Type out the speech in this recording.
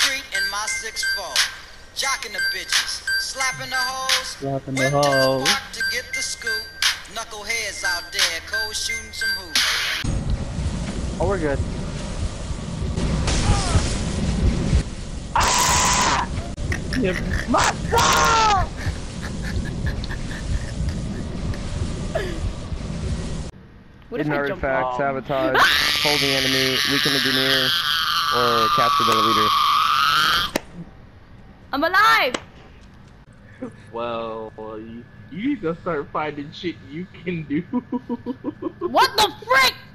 street in my 6'4", jocking the bitches, slapping the hoes, Slapping the whipped to the hoes. park to get the scoop. Knuckleheads out there, cold shooting some hoops. Oh, we're good. Yep. Muscle! Hidden artifact, sabotage, hold the enemy, weaken the engineer, or capture the leader. I'm alive! Well, you need to start finding shit you can do. What the frick?